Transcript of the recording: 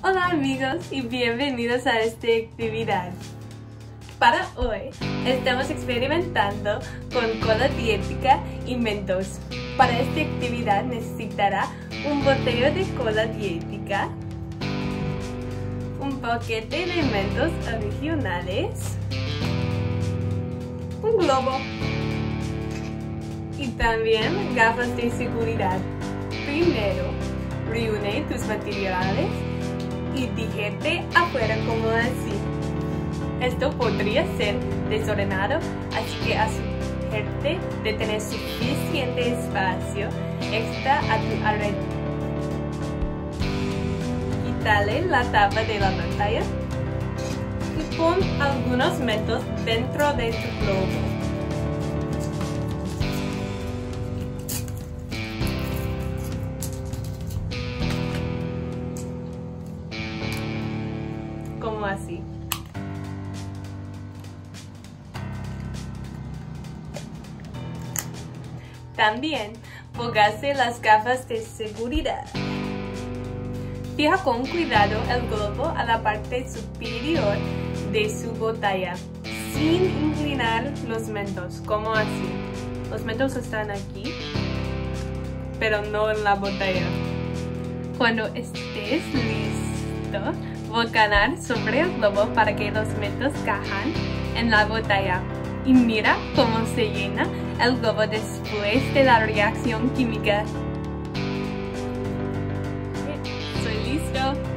Hola amigos y bienvenidos a esta actividad. Para hoy estamos experimentando con cola dietética y Mentos. Para esta actividad necesitará un botella de cola dietética, un paquete de Mentos originales, un globo y también gafas de seguridad. Primero, reúne tus materiales y dígete afuera como así. Esto podría ser desordenado, así que asegúrate de tener suficiente espacio extra a tu alrededor. Quítale la tapa de la pantalla y pon algunos Mentos dentro de tu globo. Como así. También póngase las gafas de seguridad. Fija con cuidado el globo a la parte superior de su botella, sin inclinar los Mentos, como así. Los Mentos están aquí, pero no en la botella. Cuando estés listo, volcanar sobre el globo para que los Mentos cajan en la botella. Y mira cómo se llena el globo después de la reacción química. Estoy listo.